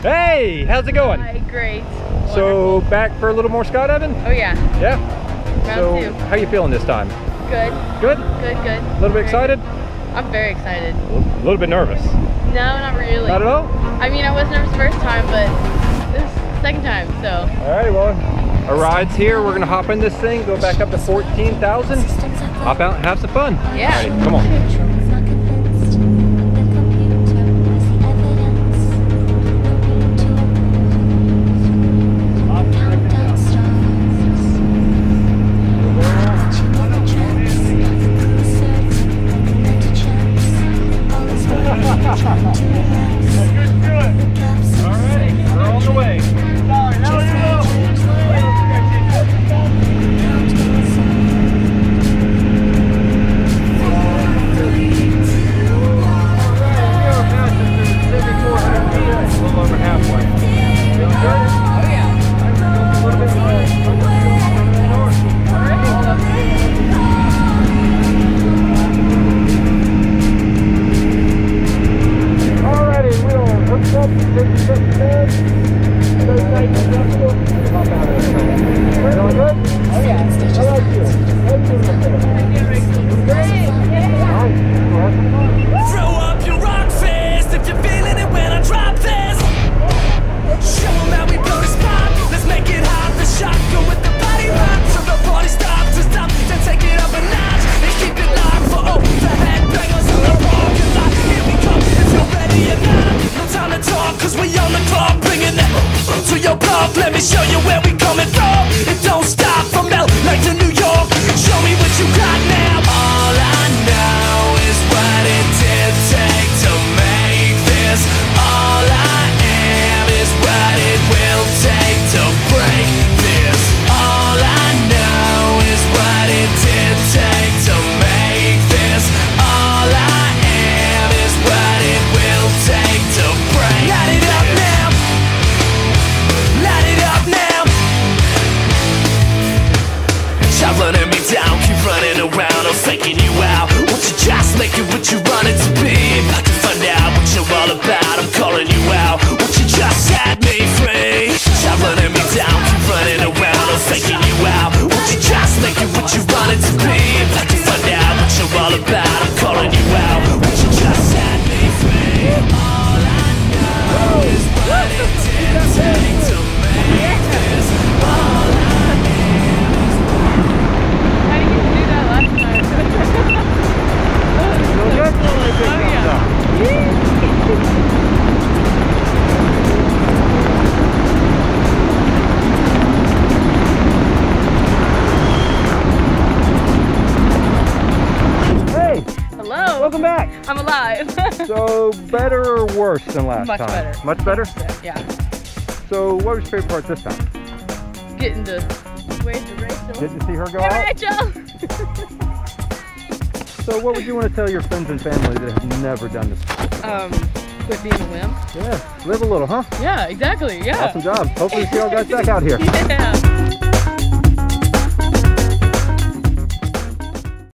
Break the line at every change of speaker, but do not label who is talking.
Hey, how's it going?
Hi, great.
So
Wonderful.
back for a little more skydiving?
Oh yeah.
Yeah.
Round two.
How you feeling this time?
Good.
Good?
Good, good.
A little bit excited?
I'm very excited.
A little bit nervous.
No, not really.
Not at all?
I mean, I was nervous first time, but this is the second time, so.
Alrighty, well, our ride's here. We're gonna hop in this thing, go back up to 14,000, hop out and have some fun.
Yeah.
Alrighty, come on.
Let me show you where we coming from. It don't stop from LA to New York. Show me what you got now. All I know is what it did take to make this. All I am is what it will take to break this. All I know is what it did take to make this. All I am is what it will take to break. Light it up now. Light it up now. Stop running me down, keep running around, I'm faking you out. Won't you just make it what you want it to be? If I can find out what you're all about, I'm calling you out. Won't you just set me free? Stop running me down, keep running around, I'm faking you out. Won't you just make it what you want it to be? If I can find out what you're all about, I'm calling you out. Won't you just set me free? All I know is what it did take to make this. All I
How did you do that last time?
Feel good?
Oh yeah.
Hey,
Hello.
welcome back.
I'm alive.
So better or worse than last
Much
time?
better.
Much better?
Yeah.
So what was your favorite part this time?
Getting to wave to Rachel.
Did you see her go
Hey,
out?
Rachel.
So what would you want to tell your friends and family that have never done this before?
Quit being a wimp.
Yeah, live a little, huh?
Yeah, exactly. Yeah.
Awesome job. Hopefully see y'all guys back out here.
Yeah.